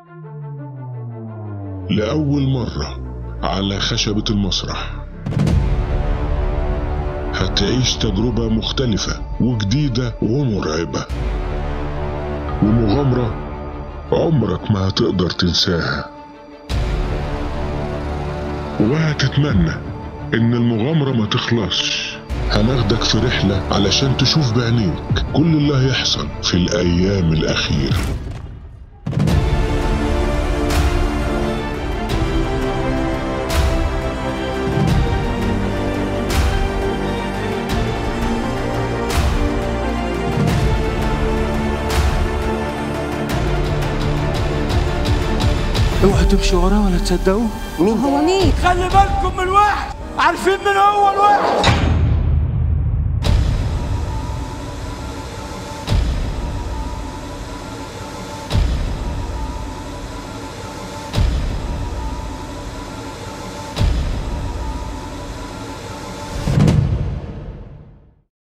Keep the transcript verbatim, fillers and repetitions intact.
لأول مرة على خشبة المسرح هتعيش تجربة مختلفة وجديدة ومرعبة ومغامرة عمرك ما هتقدر تنساها، وهتتمنى إن المغامرة ما تخلصش. هناخدك في رحلة علشان تشوف بعينيك كل اللي هيحصل في الأيام الأخيرة. اوعوا تمشوا وراه ولا تصدقوه. مين هو؟ مين؟ خلي بالكم من واحد، عارفين من هو الواحد؟